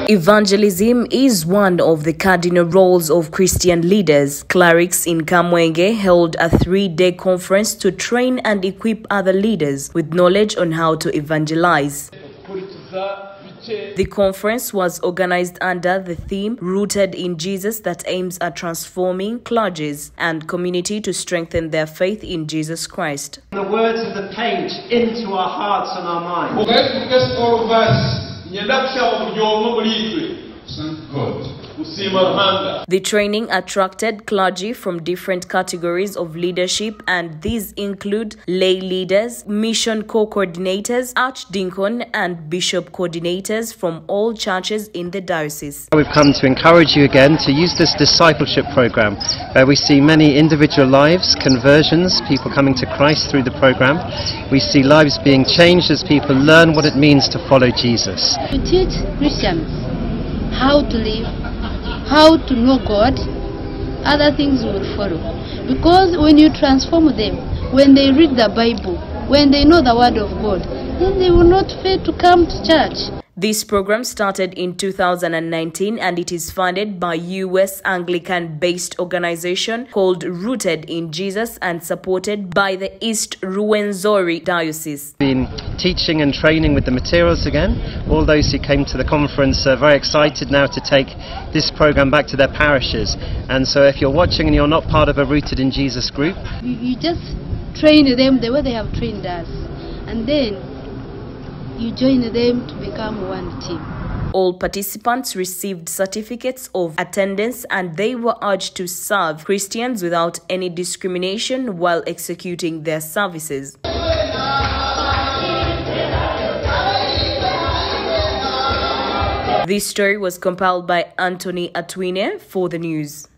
Evangelism is one of the cardinal roles of Christian leaders. Clerics in Kamwenge held a 3-day conference to train and equip other leaders with knowledge on how to evangelize. The conference was organized under the theme Rooted in Jesus, that aims at transforming clergies and community to strengthen their faith in Jesus Christ. The words of the page into our hearts and our minds. The training attracted clergy from different categories of leadership, and these include lay leaders, mission co-coordinators, archdeacon and bishop coordinators from all churches in the diocese. We've come to encourage you again to use this discipleship program where we see many individual lives, conversions, people coming to Christ through the program. We see lives being changed as people learn what it means to follow Jesus. We teach Christians how to live, how to know God. Other things will follow. Because when you transform them, when they read the Bible, when they know the Word of God, then they will not fail to come to church. This program started in 2019 and it is funded by U.S. Anglican-based organization called Rooted in Jesus and supported by the East Ruwenzori Diocese. Been teaching and training with the materials again. All those who came to the conference are very excited now to take this program back to their parishes. And so if you're watching and you're not part of a Rooted in Jesus group, you just train them the way they have trained us, and then you join them to become one team. All participants received certificates of attendance and they were urged to serve Christians without any discrimination while executing their services. This story was compiled by Anthony Atwine for the news.